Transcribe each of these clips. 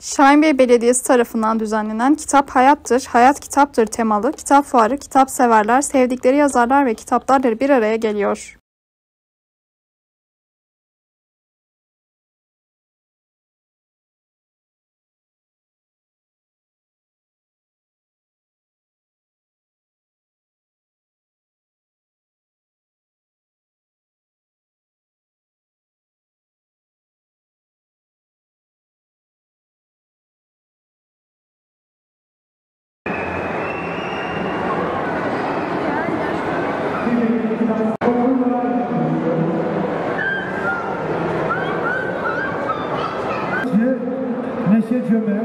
Şahinbey Belediyesi tarafından düzenlenen Kitap Hayattır, Hayat Kitaptır temalı kitap fuarı kitap severler, sevdikleri yazarlar ve kitaplarla bir araya geliyor. Neşe Cömert,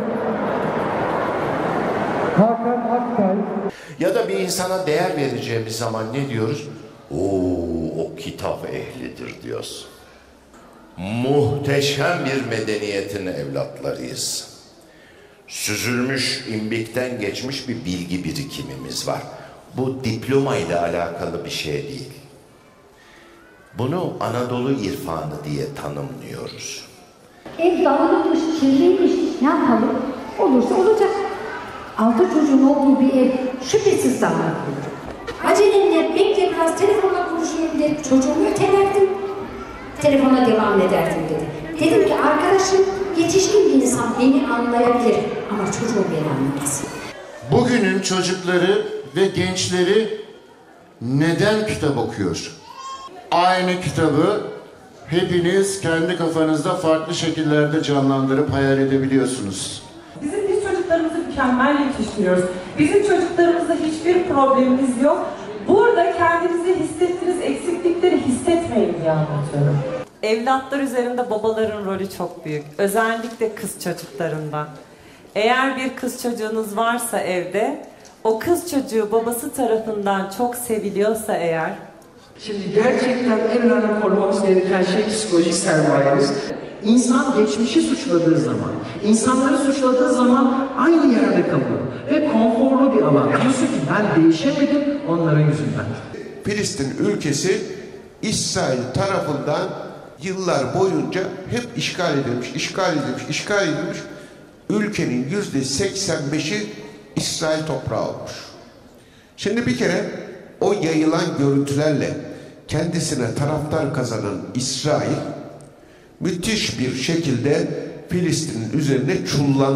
Hakan Aktay. Ya da bir insana değer vereceğimiz zaman ne diyoruz? O kitap ehlidir diyoruz. Muhteşem bir medeniyetin evlatlarıyız. Süzülmüş, imbikten geçmiş bir bilgi birikimimiz var. Bu diploma ile alakalı bir şey değil. Bunu Anadolu irfanı diye tanımlıyoruz. Ev dağılmış, kirliymiş, ne yapalım? Olursa olacak. 6 çocuğun olduğu bir ev şüphesiz dağılır. Acelemle bekle biraz telefonla konuşayım dedi. Çocuğumu ötelerdim. Telefona devam ederdim dedi. Dedim ki arkadaşım yetişkin bir insan beni anlayabilir ama çocuğum beni anlamaz. Bugünün çocukları ve gençleri neden kitap okuyor? Aynı kitabı hepiniz kendi kafanızda farklı şekillerde canlandırıp hayal edebiliyorsunuz. Biz çocuklarımızı mükemmel yetiştiriyoruz. Bizim çocuklarımızda hiçbir problemimiz yok. Burada kendinizi hissettiğiniz eksiklikleri hissetmeyin diye anlatıyorum. Evlatlar üzerinde babaların rolü çok büyük. Özellikle kız çocuklarında. Eğer bir kız çocuğunuz varsa evde, o kız çocuğu babası tarafından çok seviliyorsa eğer, şimdi gerçekten en önemli korumamız gereken şey psikolojik sermayemiz. İnsan geçmişi suçladığı zaman, insanları suçladığı zaman aynı yerde kalıyor. Ve konforlu bir alan. Diyorsun ki ben değişemedim onların yüzünden. Filistin ülkesi İsrail tarafından yıllar boyunca hep işgal edilmiş. Ülkenin %85'i İsrail toprağı olmuş. Şimdi bir kere o yayılan görüntülerle kendisine taraftar kazanan İsrail müthiş bir şekilde Filistin'in üzerine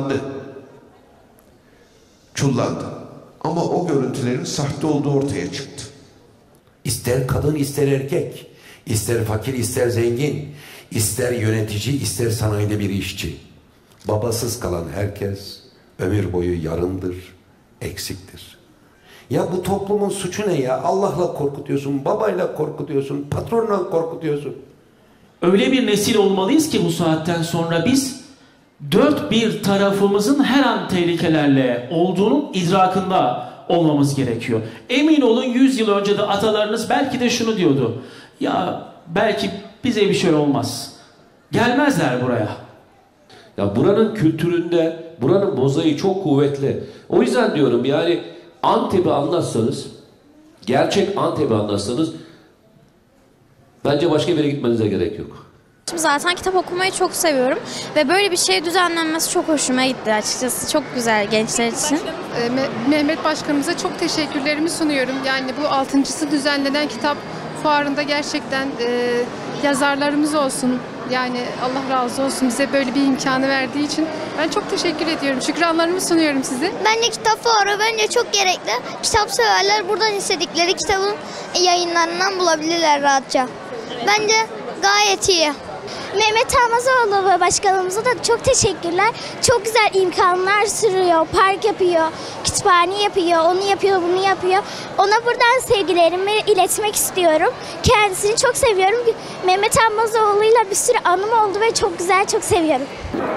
çullandı. Ama o görüntülerin sahte olduğu ortaya çıktı. İster kadın ister erkek, ister fakir ister zengin, ister yönetici ister sanayide bir işçi. Babasız kalan herkes ömür boyu yarımdır, eksiktir. Ya bu toplumun suçu ne ya? Allah'la korkutuyorsun, babayla korkutuyorsun, patronla korkutuyorsun. Öyle bir nesil olmalıyız ki bu saatten sonra biz dört bir tarafımızın her an tehlikelerle olduğunun idrakında olmamız gerekiyor. Emin olun 100 yıl önce de atalarınız belki de şunu diyordu. Ya belki bize bir şey olmaz. Gelmezler buraya. Ya buranın kültüründe, buranın mozaiği çok kuvvetli. O yüzden diyorum yani Antep'i anlatsanız, gerçek Antep'i anlatsanız bence başka bir yere gitmenize gerek yok. Zaten kitap okumayı çok seviyorum ve böyle bir şey düzenlenmesi çok hoşuma gitti açıkçası. Çok güzel gençler için. Mehmet Başkanımıza çok teşekkürlerimi sunuyorum. Yani bu 6.'sı düzenlenen kitap fuarında gerçekten yazarlarımız olsun. Yani Allah razı olsun bize böyle bir imkanı verdiği için ben çok teşekkür ediyorum. Şükranlarımı sunuyorum size. Bence kitap fuarı bence çok gerekli. Kitap severler buradan istedikleri kitabın yayınlarından bulabilirler rahatça. Bence gayet iyi. Mehmet Almazoğlu başkanımıza da çok teşekkürler. Çok güzel imkanlar sürüyor, park yapıyor, kütüphane yapıyor, onu yapıyor, bunu yapıyor. Ona buradan sevgilerimi iletmek istiyorum. Kendisini çok seviyorum. Mehmet Almazoğlu'yla bir sürü anım oldu ve çok güzel, çok seviyorum.